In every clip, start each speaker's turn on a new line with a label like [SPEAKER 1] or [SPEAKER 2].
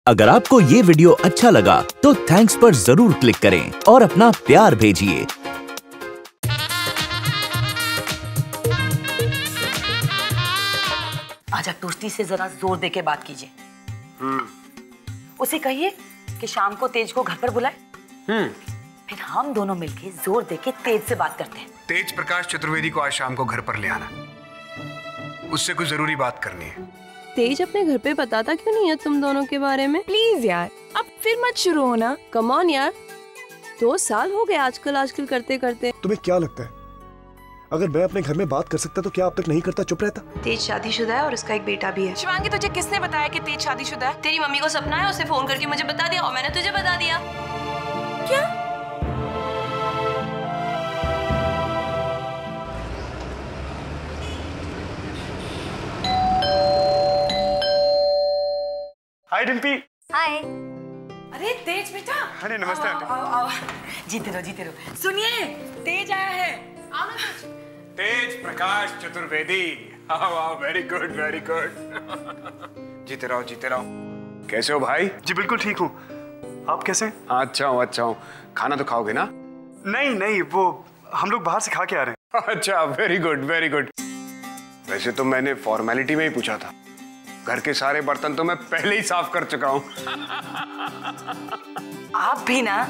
[SPEAKER 1] अगर आपको ये वीडियो अच्छा लगा तो थैंक्स पर जरूर क्लिक करें और अपना प्यार भेजिए।
[SPEAKER 2] आजा टोस्टी से जरा जोर देके बात कीजिए। उसे कहिए कि शाम को तेज को घर पर बुलाए। फिर हम दोनों मिलके जोर देके तेज से बात करते हैं।
[SPEAKER 3] तेज प्रकाश चतुर्वेदी को आज शाम को घर पर ले आना, उससे कुछ जरूरी बात करनी है।
[SPEAKER 4] तेज अपने घर पे बताता क्यों नहीं है तुम दोनों के बारे में?
[SPEAKER 5] प्लीज यार, अब फिर मत शुरू होना।
[SPEAKER 4] कम ऑन यार, 2 साल हो गए आजकल करते करते।
[SPEAKER 6] तुम्हें क्या लगता है अगर मैं अपने घर में बात कर सकता तो क्या अब तक नहीं करता, चुप रहता?
[SPEAKER 7] तेज शादीशुदा है और उसका एक बेटा भी है।
[SPEAKER 5] शिवांगी, तुझे किसने बताया कि तेज शादीशुदा है?
[SPEAKER 4] तेरी मम्मी को सपना है, उसे फोन करके मुझे बता दिया और मैंने तुझे बता दिया।
[SPEAKER 5] क्या?
[SPEAKER 6] हाय डिम्पी।
[SPEAKER 2] हाय। अरे तेज बेटा।
[SPEAKER 6] अरे नमस्ते आंटी।
[SPEAKER 2] आओ। जीते रहो। सुनिए, तेज आया है।
[SPEAKER 5] आओ ना तेज।
[SPEAKER 3] तेज प्रकाश चतुर्वेदी। आओ, वेरी गुड। जीते रहो। कैसे हो भाई?
[SPEAKER 6] जी बिल्कुल ठीक हूँ, आप कैसे?
[SPEAKER 3] अच्छा हूँ। खाना तो खाओगे ना?
[SPEAKER 6] नहीं, वो हम लोग बाहर से खा के आ रहे हैं।
[SPEAKER 3] अच्छा, वेरी गुड। वैसे तो मैंने फॉर्मेलिटी में ही पूछा था, घर के सारे बर्तन तो मैं पहले ही साफ कर चुका हूँ।
[SPEAKER 2] आप भी ना।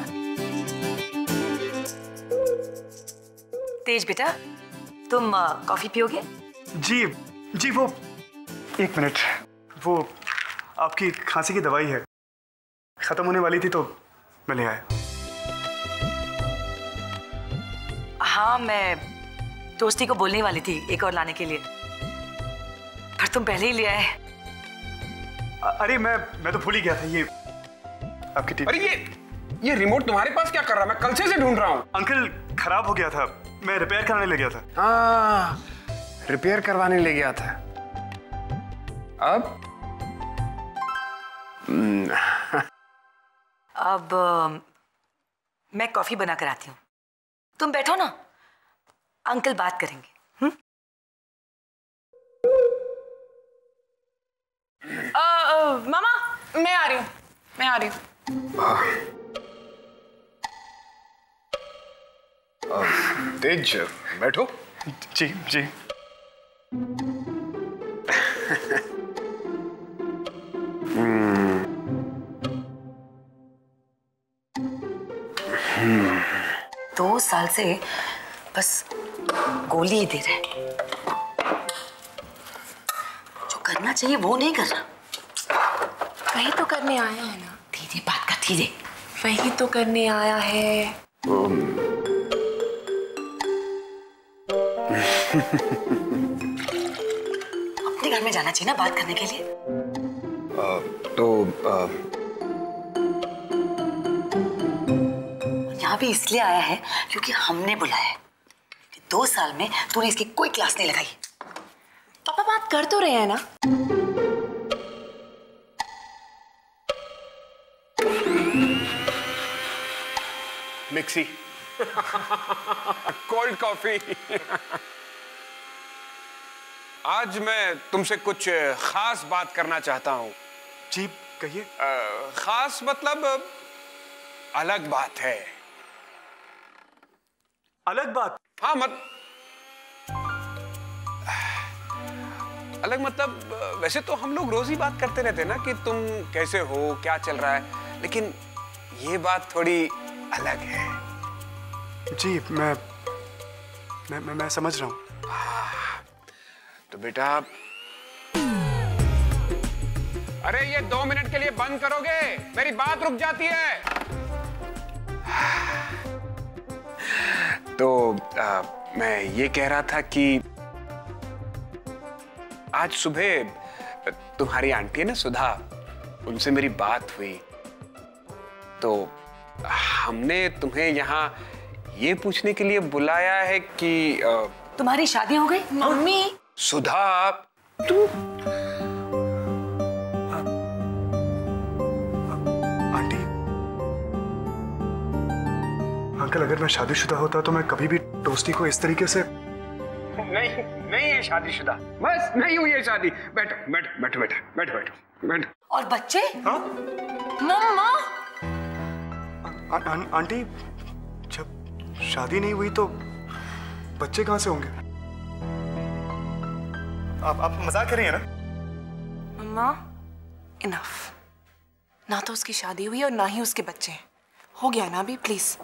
[SPEAKER 2] तेज बेटा, तुम कॉफी पियोगे?
[SPEAKER 6] जी वो 1 मिनट, वो आपकी खांसी की दवाई है, खत्म होने वाली थी तो मैं ले आया।
[SPEAKER 2] हाँ, मैं टोस्टी को बोलने वाली थी एक और लाने के लिए, पर तुम पहले ही ले आए।
[SPEAKER 6] अरे मैं तो भूल ही गया था। ये आपकी टीवी।
[SPEAKER 3] अरे ये रिमोट तुम्हारे पास क्या कर रहा है? मैं कल से ढूंढ रहा हूँ।
[SPEAKER 6] अंकल खराब हो गया था, मैं रिपेयर कराने ले गया था।
[SPEAKER 3] हाँ, रिपेयर करवाने ले गया था।
[SPEAKER 2] अब मैं कॉफी बना कर आती हूँ, तुम बैठो ना, अंकल बात करेंगे।
[SPEAKER 5] मामा, मैं आ रही हूँ।
[SPEAKER 3] तेज बैठो।
[SPEAKER 6] जी।
[SPEAKER 2] दो साल से बस गोली ही दे रहे, जो करना चाहिए वो नहीं कर रहा।
[SPEAKER 5] वही तो करने आया है ना।
[SPEAKER 2] धीरे बात कर, धीरे।
[SPEAKER 5] वही तो करने आया है।
[SPEAKER 2] अपने घर में जाना चाहिए ना बात करने के लिए। यहाँ भी इसलिए आया है क्योंकि हमने बुलाया है। 2 साल में तूने इसकी कोई क्लास नहीं लगाई।
[SPEAKER 5] पापा बात कर तो रहे हैं ना।
[SPEAKER 3] मिक्सी। Cold coffee. आज मैं तुमसे कुछ खास बात करना चाहता हूँ।
[SPEAKER 6] जी कहिए।
[SPEAKER 3] खास मतलब अलग बात है।
[SPEAKER 6] अलग बात?
[SPEAKER 3] हाँ, अलग मतलब वैसे तो हम लोग रोज ही बात करते रहते हैं ना कि तुम कैसे हो, क्या चल रहा है, लेकिन ये बात थोड़ी अलग है।
[SPEAKER 6] जी मैं समझ रहा हूँ।
[SPEAKER 3] तो बेटा, अरे ये 2 मिनट के लिए बंद करोगे? मेरी बात रुक जाती है। तो मैं ये कह रहा था कि आज सुबह तुम्हारी आंटी है ना सुधा, उनसे मेरी बात हुई, तो हमने तुम्हें यहाँ ये पूछने के लिए बुलाया है कि
[SPEAKER 2] तुम्हारी शादी हो गई?
[SPEAKER 5] मम्मी।
[SPEAKER 3] सुधा, तू
[SPEAKER 6] आंटी, अंकल अगर मैं शादीशुदा होता तो मैं कभी भी टोस्टी को इस तरीके से
[SPEAKER 3] नहीं है शादीशुदा, बस नहीं हुई है शादी। बैठो।
[SPEAKER 2] और बच्चे?
[SPEAKER 6] हाँ? आंटी, जब शादी नहीं हुई तो बच्चे कहाँ से होंगे? आप मजाक कर रही हैं ना?
[SPEAKER 5] मम्मा, इनफ। ना तो उसकी शादी हुई और ना ही उसके बच्चे हैं। हो गया ना अभी, प्लीज।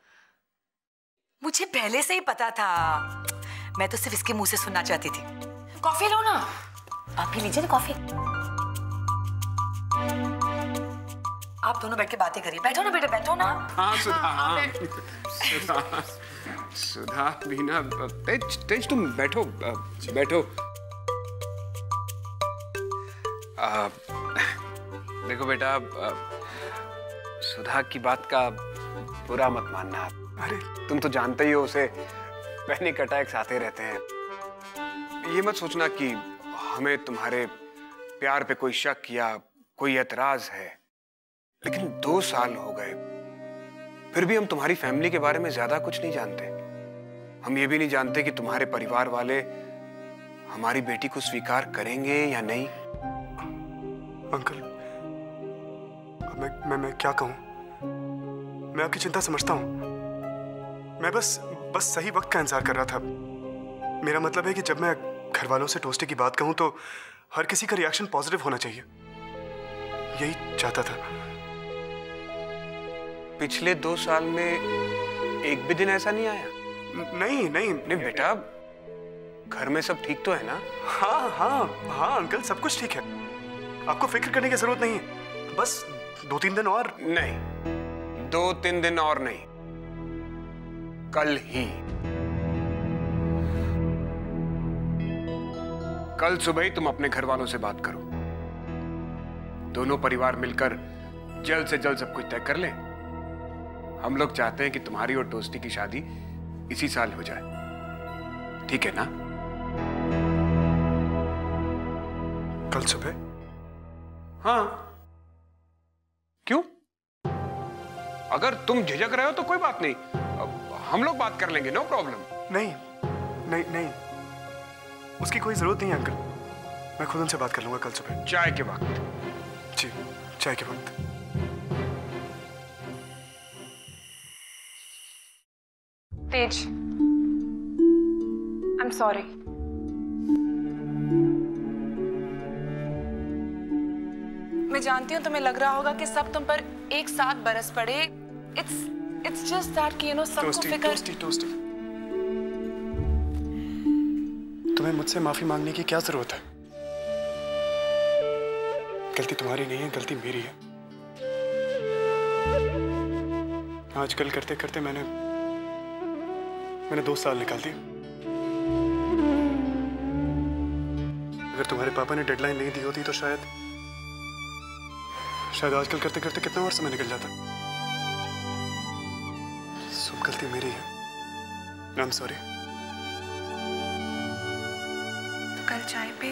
[SPEAKER 2] मुझे पहले से ही पता था। मैं तो सिर्फ इसके मुंह से सुनना चाहती थी।
[SPEAKER 5] कॉफी लो ना।
[SPEAKER 2] आप भी लीजिए ना कॉफी। आप दोनों बैठ के बातें करिए। बैठो ना बेटे, बैठो ना।
[SPEAKER 3] हाँ सुधा, हाँ सुधा, सुधा बीना, तेज तुम बैठो, बैठो। देखो बेटा, सुधा की बात का बुरा मत मानना। अरे तुम तो जानते ही हो उसे पैनिक अटैक्स आते रहते हैं। ये मत सोचना कि हमें तुम्हारे प्यार पे कोई शक या कोई एतराज है, लेकिन 2 साल हो गए, फिर भी हम तुम्हारी फैमिली के बारे में ज्यादा कुछ नहीं जानते। हम ये भी नहीं जानते कि तुम्हारे परिवार वाले हमारी बेटी को स्वीकार करेंगे या नहीं।
[SPEAKER 6] अंकल, मैं क्या कहूँ? मैं आपकी चिंता समझता हूँ। मैं बस सही वक्त का इंतजार कर रहा था। मेरा मतलब है कि जब मैं घर वालों से टोस्टी की बात कहूँ तो हर किसी का रिएक्शन पॉजिटिव होना चाहिए, यही चाहता था।
[SPEAKER 3] पिछले 2 साल में एक भी दिन ऐसा नहीं आया?
[SPEAKER 6] नहीं नहीं
[SPEAKER 3] नहीं बेटा, घर में सब ठीक तो है ना?
[SPEAKER 6] हाँ हाँ हाँ अंकल, सब कुछ ठीक है। आपको फिक्र करने की जरूरत नहीं है। बस 2-3 दिन और।
[SPEAKER 3] नहीं, 2-3 दिन और नहीं, कल ही। कल सुबह ही तुम अपने घर वालों से बात करो। दोनों परिवार मिलकर जल्द से जल्द सब कुछ तय कर लें। हम लोग चाहते हैं कि तुम्हारी और टोस्टी की शादी इसी साल हो जाए, ठीक है ना?
[SPEAKER 6] कल सुबह?
[SPEAKER 3] हाँ। क्यों? अगर तुम झिझक रहे हो तो कोई बात नहीं, हम लोग बात कर लेंगे, नो प्रॉब्लम।
[SPEAKER 6] नहीं नहीं नहीं, उसकी कोई जरूरत नहीं है अंकल। मैं खुद उनसे बात कर लूंगा कल सुबह।
[SPEAKER 3] चाय के वक्त?
[SPEAKER 6] जी, चाय के वक्त।
[SPEAKER 5] Tej, I am sorry. मैं जानती हूँ तुम्हें लग रहा होगा कि सब तुम पर एक साथ बरस पड़े। It's just that कि सबको फिक्र।
[SPEAKER 6] टोस्टी, तुम्हें मुझसे माफी मांगने की क्या जरूरत है? गलती तुम्हारी नहीं है, गलती मेरी है। आजकल करते करते मैंने 2 साल निकाल दिए। अगर तुम्हारे पापा ने डेडलाइन नहीं दी होती तो शायद आजकल करते करते कितना और समय निकल जाता। सब गलती मेरी है। I am sorry.
[SPEAKER 5] तो कल चाय पे?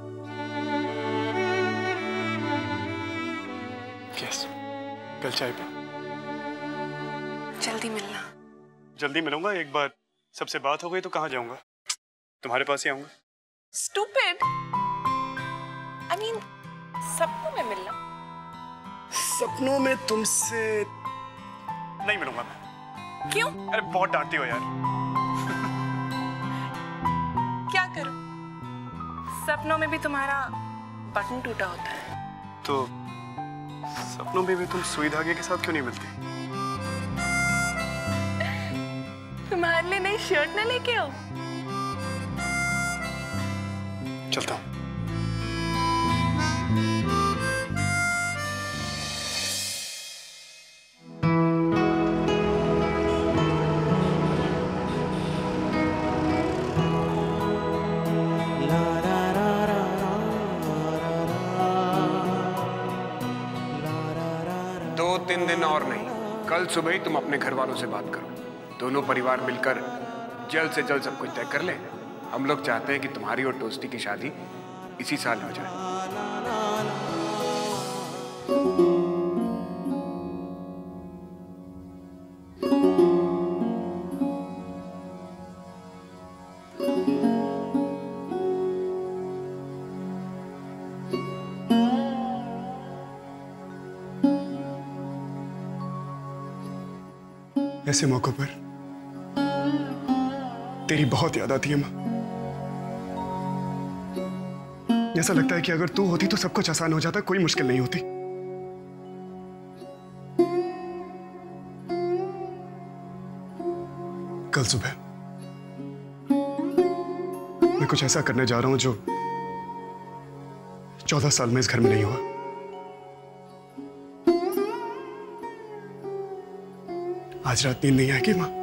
[SPEAKER 6] यस, कल चाय पे।
[SPEAKER 5] जल्दी मिलना।
[SPEAKER 6] जल्दी मिलूंगा। एक बार सबसे बात हो गई तो कहाँ जाऊंगा? तुम्हारे पास ही आऊंगा।
[SPEAKER 5] Stupid! I mean, सपनों में मिलना।
[SPEAKER 6] सपनों में तुमसे नहीं मिलूंगा मैं।
[SPEAKER 5] क्यों?
[SPEAKER 6] अरे बहुत डांटती हो यार।
[SPEAKER 5] क्या करूं? सपनों में भी तुम्हारा बटन टूटा होता है।
[SPEAKER 6] तो सपनों में भी तुम सुई धागे के साथ क्यों नहीं मिलती?
[SPEAKER 5] तुम्हारे लिए नई शर्ट ना लेके आओ।
[SPEAKER 6] चलता हूँ।
[SPEAKER 3] दो 3 दिन और नहीं, कल सुबह ही तुम अपने घर वालों से बात करो। दोनों परिवार मिलकर जल्द से जल्द सब कुछ तय कर लें। हम लोग चाहते हैं कि तुम्हारी और टोस्टी की शादी इसी साल हो जाए।
[SPEAKER 6] ऐसे मौकों पर तेरी बहुत याद आती है माँ। ऐसा लगता है कि अगर तू होती तो सब कुछ आसान हो जाता, कोई मुश्किल नहीं होती। कल सुबह मैं कुछ ऐसा करने जा रहा हूं जो 14 साल में इस घर में नहीं हुआ। आज रात नींद नहीं आएगी मां,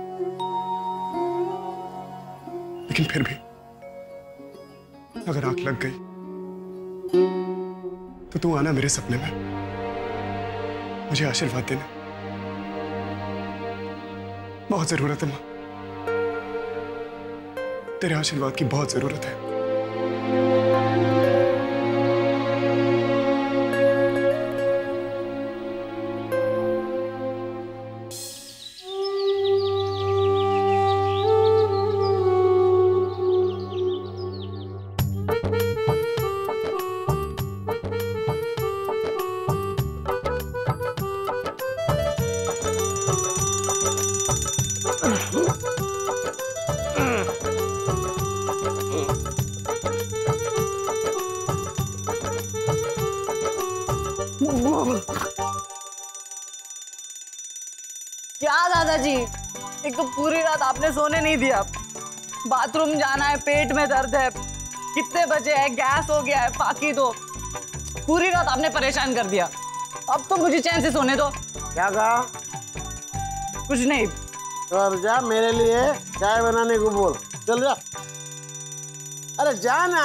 [SPEAKER 6] लेकिन फिर भी अगर आंख लग गई तो तू आना मेरे सपने में, मुझे आशीर्वाद देना। बहुत जरूरत है मां, तेरे आशीर्वाद की बहुत जरूरत है।
[SPEAKER 8] क्या दादाजी, एक तो पूरी रात आपने सोने नहीं दिया, बाथरूम जाना है, पेट में दर्द है, कितने बजे है, गैस हो गया है, बाकी तो पूरी रात आपने परेशान कर दिया। अब तो मुझे चैन से सोने दो।
[SPEAKER 9] क्या कहा?
[SPEAKER 8] कुछ नहीं।
[SPEAKER 9] तो अब जा, मेरे लिए चाय बनाने को बोल। चल जा, अरे जा ना।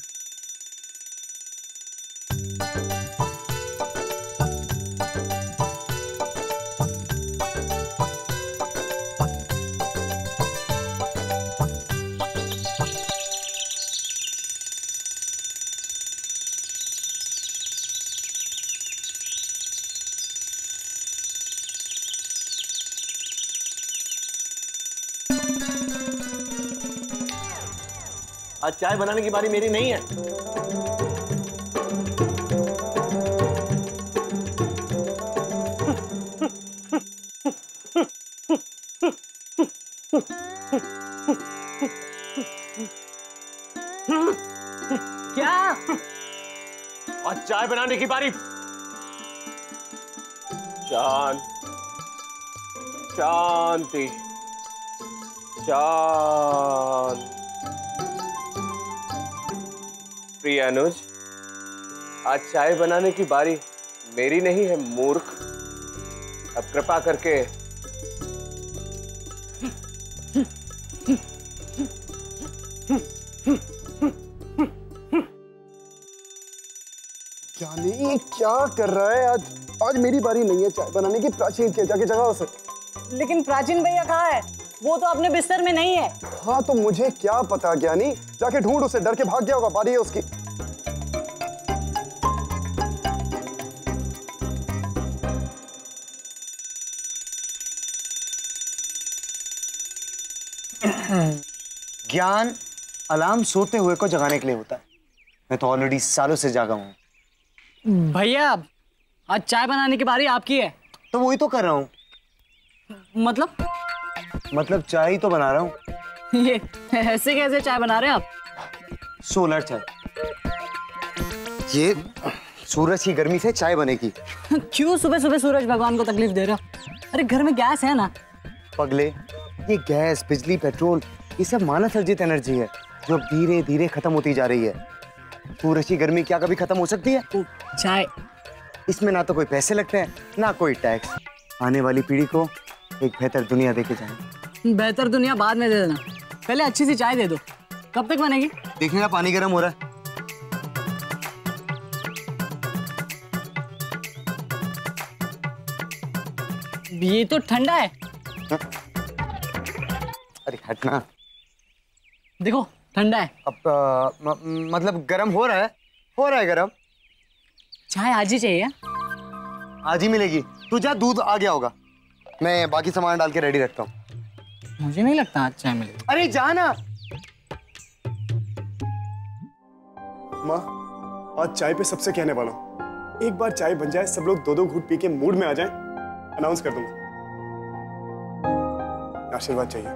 [SPEAKER 10] आज चाय बनाने की बारी मेरी नहीं है।
[SPEAKER 8] क्या?
[SPEAKER 10] आज चाय बनाने की बारी। शांति, शांति। प्रिय अनुज, आज चाय बनाने की बारी मेरी नहीं है मूर्ख। अब कृपा करके
[SPEAKER 6] क्या नहीं, क्या कर रहा है? आज मेरी बारी नहीं है चाय बनाने की। प्राचीन के जाके जगाओ उसे।
[SPEAKER 8] लेकिन प्राचीन भैया कहाँ है? वो तो अपने बिस्तर में नहीं है।
[SPEAKER 6] हाँ तो मुझे क्या पता ज्ञानी, जाके ढूंढ उसे, डर के भाग गया होगा, बारी है उसकी।
[SPEAKER 11] ज्ञान अलार्म सोते हुए को जगाने के लिए होता है। मैं तो ऑलरेडी सालों से जागा हूं।
[SPEAKER 8] भैया आज चाय बनाने की बारी आपकी है।
[SPEAKER 11] तो वही तो कर रहा हूँ। मतलब चाय ही तो बना रहा हूँ।
[SPEAKER 8] ये ऐसे कैसे चाय बना रहे हैं आप?
[SPEAKER 11] सोलर चाय। ये सूरज की गर्मी से चाय बनेगी।
[SPEAKER 8] क्यों सुबह सुबह सूरज भगवान को तकलीफ दे रहे हो? अरे घर में गैस है ना।
[SPEAKER 11] पगले, ये गैस, बिजली, पेट्रोल, ये सब मानव सर्जित एनर्जी है जो धीरे धीरे खत्म होती जा रही है। सूरज की गर्मी क्या कभी खत्म हो सकती है?
[SPEAKER 8] चाय,
[SPEAKER 11] इसमें ना तो कोई पैसे लगते हैं ना कोई टैक्स। आने वाली पीढ़ी को एक बेहतर दुनिया देके जाएंगे।
[SPEAKER 8] बेहतर दुनिया बाद में दे देना, पहले अच्छी सी चाय दे दो। कब तक बनेगी?
[SPEAKER 11] देखने का पानी गर्म हो रहा है।
[SPEAKER 8] ये तो ठंडा है।
[SPEAKER 11] अरे हटना।
[SPEAKER 8] देखो ठंडा है।
[SPEAKER 11] अब मतलब गर्म हो रहा है गर्म।
[SPEAKER 8] चाय आज ही चाहिए?
[SPEAKER 11] आज ही मिलेगी। तू जा, दूध आ गया होगा, मैं बाकी सामान डाल के रेडी रखता हूँ।
[SPEAKER 8] मुझे नहीं लगता आज चाय मिलेगी।
[SPEAKER 11] अरे जाना।
[SPEAKER 6] माँ, आज चाय पे सबसे कहने वाला हूँ, एक बार चाय बन जाए, सब लोग दो दो घूंट पी के मूड में आ जाएं, अनाउंस कर दूंगा। आशीर्वाद चाहिए।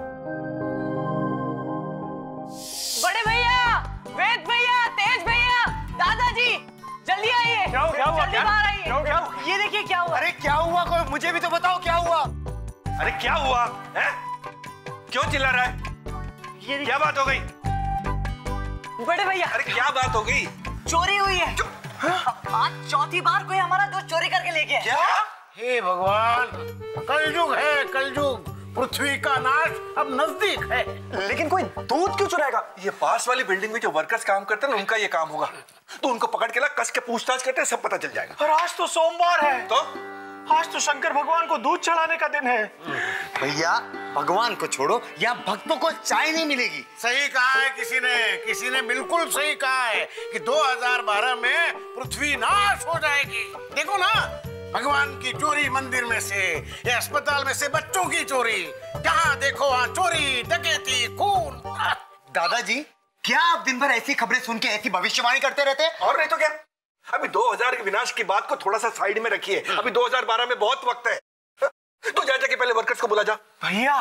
[SPEAKER 8] बड़े भैया, वेद भैया, तेज भैया, दादाजी, जल्दी आइए।
[SPEAKER 12] क्या हुआ?
[SPEAKER 8] जल्दी बाहर आइए।
[SPEAKER 12] क्या हुआ?
[SPEAKER 8] ये देखिए क्या हुआ।
[SPEAKER 11] अरे क्या हुआ? कोई मुझे भी तो बताओ क्या हुआ।
[SPEAKER 12] अरे क्या हुआ है? क्यों चिल्ला रहा है?
[SPEAKER 8] ये
[SPEAKER 12] क्या बात हो गई?
[SPEAKER 8] बड़े भैया,
[SPEAKER 12] अरे क्या बात हो गई?
[SPEAKER 8] चोरी हुई है। आज चौथी बार कोई हमारा दूध चोरी करके ले गया।
[SPEAKER 12] क्या?
[SPEAKER 9] हे भगवान, कलयुग है कलयुग। पृथ्वी का नाश अब नजदीक है।
[SPEAKER 12] लेकिन कोई दूध क्यों चुराएगा? ये पास वाली बिल्डिंग में जो वर्कर्स काम करते हैं ना, उनका ये काम होगा। तो उनको पकड़ के ला, कस के पूछताछ करते हैं, सब पता चल जाएगा।
[SPEAKER 13] और आज तो सोमवार है।
[SPEAKER 12] तो
[SPEAKER 13] आज तो शंकर भगवान को दूध चढ़ाने का दिन है।
[SPEAKER 11] भैया भगवान को छोड़ो, यहाँ भक्तों को चाय नहीं मिलेगी।
[SPEAKER 9] सही कहा है किसी ने बिल्कुल सही कहा है कि 2012 में पृथ्वी नाश हो जाएगी। देखो ना, भगवान की चोरी मंदिर में से, या अस्पताल में से बच्चों की चोरी, जहाँ देखो वहाँ चोरी, डकैती, खून।
[SPEAKER 11] दादाजी, क्या आप दिन भर ऐसी खबरें सुन के ऐसी भविष्यवाणी करते रहते हैं?
[SPEAKER 12] और नहीं तो क्या? अभी 2000 के विनाश की बात को थोड़ा सा साइड में रखिए। अभी 2012 में बहुत वक्त है। तो जा जाके पहले वर्कर्स को बुला जा।
[SPEAKER 13] भैया,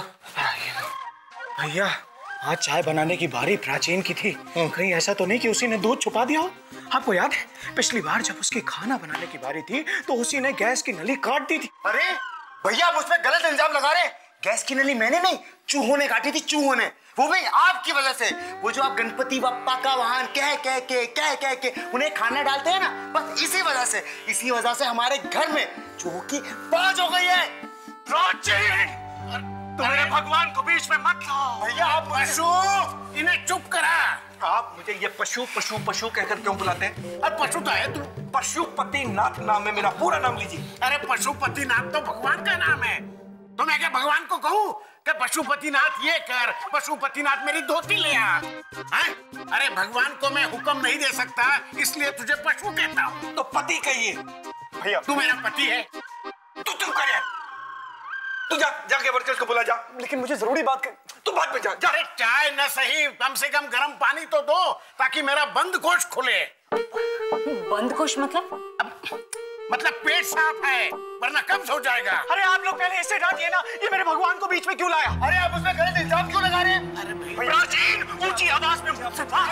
[SPEAKER 13] भैया, आज चाय बनाने की बारी प्राचीन की थी। कहीं ऐसा तो नहीं कि उसी ने दूध छुपा दिया हो? आपको याद है पिछली बार जब उसकी खाना बनाने की बारी थी तो उसी ने गैस की नली काट दी थी।
[SPEAKER 11] अरे भैया, आप उसमें गलत इल्जाम लगा रहे। गैस की नली मैंने नहीं, चूहों ने काटी थी, चूहों ने। वो भी आपकी वजह से। वो जो आप गणपति बप्पा का वाहन कह कह के उन्हें खाना डालते हैं ना, बस इसी वजह से हमारे घर में चूहों की फौज हो गई है।
[SPEAKER 13] प्राचीन, तुम्हारे भगवान को बीच में मत लाओ।
[SPEAKER 9] भैया आप पशु, इन्हें चुप करा।
[SPEAKER 12] आप मुझे ये पशु पशु पशु कहकर क्यों बुलाते हैं?
[SPEAKER 9] अब पशु तो है तू।
[SPEAKER 12] पशुपति नाथ नाम है मेरा, पूरा नाम लीजिए।
[SPEAKER 9] अरे पशुपति नाथ तो भगवान का नाम है। तो मैं क्या भगवान को कहूँ कि पशुपति नाथ ये कर, पशुपति नाथ मेरी धोती ले आ? अरे भगवान को मैं हुक्म नहीं दे सकता, इसलिए तुझे पशु कहता हूँ।
[SPEAKER 12] तो पति कहिए।
[SPEAKER 9] भैया तू मेरा पति है।
[SPEAKER 12] तू चुप कर यार। तू जाके वर्कर्स को बुला जा।
[SPEAKER 13] लेकिन मुझे जरूरी बात कर।
[SPEAKER 12] तू बाद में जा।
[SPEAKER 9] अरे चाय न सही, कम से कम गर्म पानी तो दो ताकि मेरा बंद कोश खुले।
[SPEAKER 8] बंद कोश
[SPEAKER 9] मतलब पेट साफ है, वरना कब्ज हो जाएगा।
[SPEAKER 13] अरे आप लोग पहले इससे डांटिए ना, ये मेरे भगवान को बीच में क्यों लाया?
[SPEAKER 9] अरे आप उसमें गलत इल्जाम क्यों लगा रहे हैं?
[SPEAKER 13] अरे प्राचीन, ऊंची आवाज में मुझसे बात।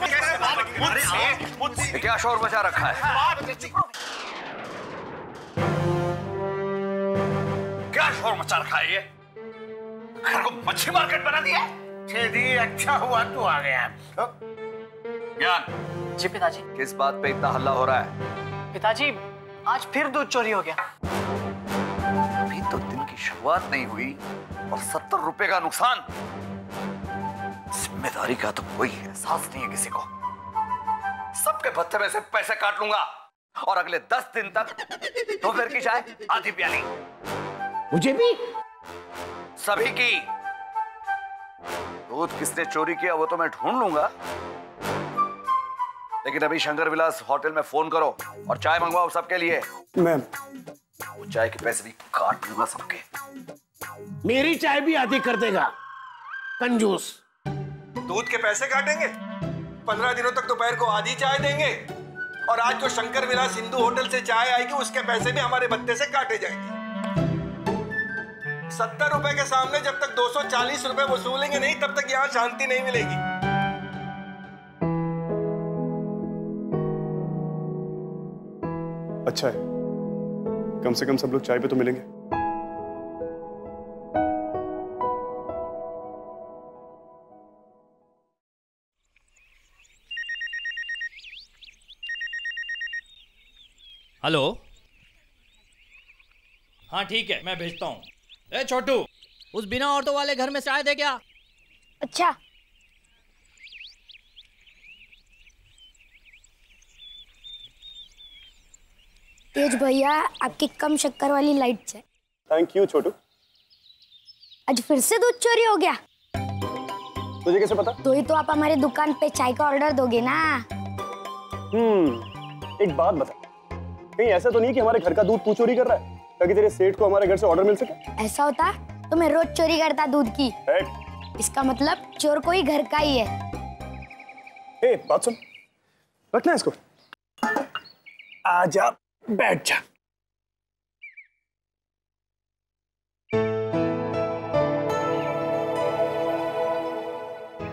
[SPEAKER 12] मुझसे क्या शोर मचा रखा है? क्या शोर मचा रखा है? ये घर को मच्छी मार्केट बना दिया।
[SPEAKER 9] छेदी, अच्छा हुआ तू आ गया।
[SPEAKER 12] ज्ञान
[SPEAKER 8] जी पिताजी।
[SPEAKER 12] किस बात पे इतना हल्ला हो रहा है?
[SPEAKER 8] पिताजी, आज फिर दूध चोरी हो गया।
[SPEAKER 12] अभी तो दिन की शुरुआत नहीं हुई और 70 रुपए का नुकसान। जिम्मेदारी का तो कोई एहसास नहीं है किसी को। सबके भत्ते में से पैसे काट लूंगा और अगले 10 दिन तक दोपहर की चाय आधी प्याली।
[SPEAKER 9] मुझे भी?
[SPEAKER 12] सभी की। दूध किसने चोरी किया वो तो मैं ढूंढ लूंगा, लेकिन अभी शंकर विलास होटल में फोन करो और चाय मंगवाओ सबके लिए।
[SPEAKER 6] मैम,
[SPEAKER 12] वो चाय के पैसे भी काट लूंगा सबके।
[SPEAKER 9] मेरी चाय भी आधी कर देगा कंजूस।
[SPEAKER 12] दूध के पैसे काटेंगे, 15 दिनों तक दोपहर को आधी चाय देंगे, और आज जो शंकर विलास हिंदू होटल से चाय आएगी उसके पैसे भी हमारे भत्ते से काटे जाएंगे। 70 रुपए के सामने जब तक 240 रुपए वसूलेंगे नहीं, तब तक यहाँ शांति नहीं मिलेगी।
[SPEAKER 6] अच्छा है, कम से कम सब लोग चाय पे तो मिलेंगे।
[SPEAKER 14] हेलो, हाँ ठीक है, मैं भेजता हूँ। ए छोटू, उस बिना ऑटो वाले घर में चाय दे क्या?
[SPEAKER 15] अच्छा। तेज भैया, आपकी कम शक्कर वाली लाइट है।
[SPEAKER 6] Thank you Chhotu.
[SPEAKER 15] आज फिर से दूध चोरी हो गया।
[SPEAKER 6] तुझे कैसे पता?
[SPEAKER 15] तो ही तो आप हमारी दुकान पे चाय का ऑर्डर दोगे ना।
[SPEAKER 6] एक बात बता, कहीं ऐसा तो नहीं कि हमारे घर का दूध तू चोरी कर रहा है ताकि तेरे सेठ को हमारे घर से ऑर्डर मिल सके?
[SPEAKER 15] ऐसा होता तो मैं रोज चोरी करता दूध की। इसका मतलब चोर कोई घर का ही है।
[SPEAKER 6] ए, बात सुन, रखना इसको। आजा, बैठ जा।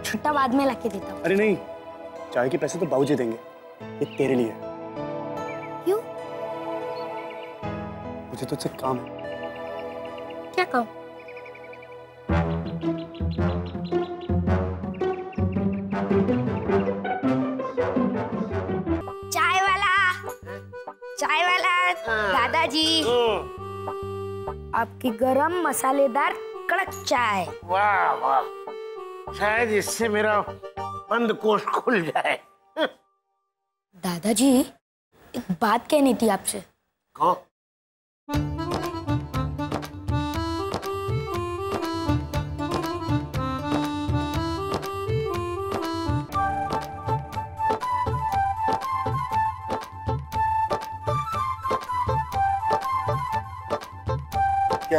[SPEAKER 15] छुट्टा बाद में लाके देता हूँ।
[SPEAKER 6] अरे नहीं, चाय के पैसे तो बाबूजी देंगे, ये तेरे लिए।
[SPEAKER 15] क्यों?
[SPEAKER 6] मुझे तुझसे काम है।
[SPEAKER 15] क्या काम? चाय वाला दादाजी, आपकी गरम मसालेदार कड़क चाय।
[SPEAKER 9] वाह वाह, शायद इससे मेरा बंद कोष खुल जाए।
[SPEAKER 15] दादाजी, एक बात कहनी थी आपसे।
[SPEAKER 9] कहो।
[SPEAKER 6] क्या?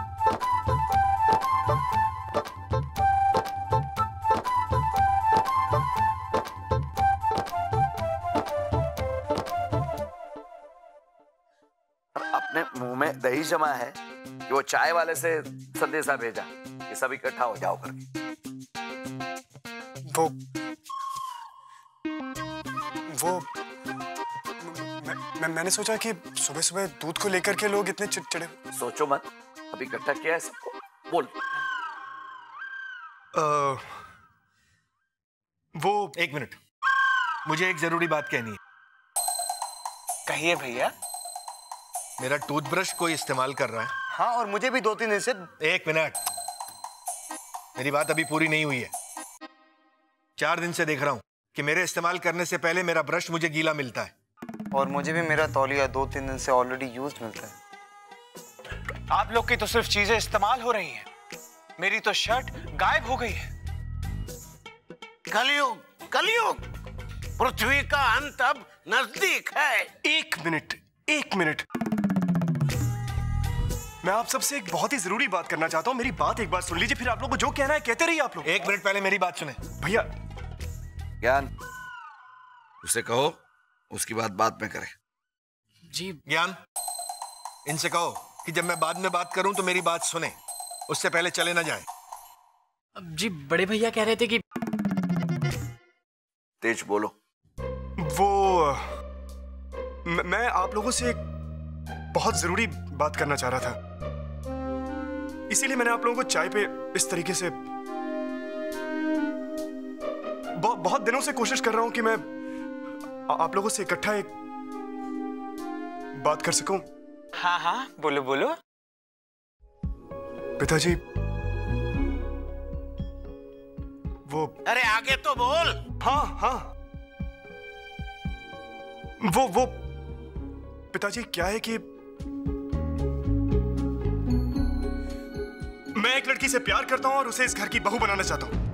[SPEAKER 16] अपने मुंह में दही जमा है कि वो चाय वाले से संदेशा भेजा कि सब इकट्ठा हो जाओ करके।
[SPEAKER 6] वो मैंने सोचा कि सुबह सुबह दूध को लेकर के लोग इतने चिड़चिड़े।
[SPEAKER 16] सोचो मत, अभी इकट्ठा किया है सबको, बोल।
[SPEAKER 12] वो एक मिनट, मुझे एक जरूरी बात कहनी है।
[SPEAKER 11] कहिए भैया।
[SPEAKER 12] मेरा टूथब्रश कोई इस्तेमाल कर रहा है।
[SPEAKER 11] हाँ, और मुझे भी 2-3 दिन से।
[SPEAKER 12] एक मिनट, मेरी बात अभी पूरी नहीं हुई है। 4 दिन से देख रहा हूं कि मेरे इस्तेमाल करने से पहले मेरा ब्रश मुझे गीला मिलता है।
[SPEAKER 11] और मुझे भी मेरा तौलिया 2-3 दिन से ऑलरेडी यूज्ड मिलता है।
[SPEAKER 13] आप लोग की तो सिर्फ चीजें इस्तेमाल हो रही हैं, मेरी तो शर्ट गायब हो गई है।
[SPEAKER 9] कलयुग, कलयुग, पृथ्वी का अंत अब नजदीक है।
[SPEAKER 6] एक मिनट, मैं आप सबसे एक बहुत ही जरूरी बात करना चाहता हूँ। मेरी बात एक बार सुन लीजिए, फिर आप लोगों को जो कहना है कहते रहिए आप लोग।
[SPEAKER 12] 1 मिनट पहले मेरी बात सुने।
[SPEAKER 6] भैया।
[SPEAKER 16] ज्ञान, उसे कहो उसकी बात बाद में करे।
[SPEAKER 12] जी ज्ञान, इनसे कहो कि जब मैं बाद में बात करूं तो मेरी बात सुने, उससे पहले चले ना जाए।
[SPEAKER 14] जी बड़े भैया कह रहे थे कि।
[SPEAKER 16] तेज बोलो।
[SPEAKER 6] वो मैं आप लोगों से एक बहुत जरूरी बात करना चाह रहा था, इसीलिए मैंने आप लोगों को चाय पे इस तरीके से बहुत दिनों से कोशिश कर रहा हूं कि मैं आप लोगों से इकट्ठा एक बात कर सकूं।
[SPEAKER 13] हाँ हाँ, बोलो बोलो।
[SPEAKER 6] पिताजी, वो।
[SPEAKER 9] अरे आगे तो बोल।
[SPEAKER 6] हाँ, वो पिताजी, क्या है कि मैं एक लड़की से प्यार करता हूं और उसे इस घर की बहू बनाना चाहता हूं।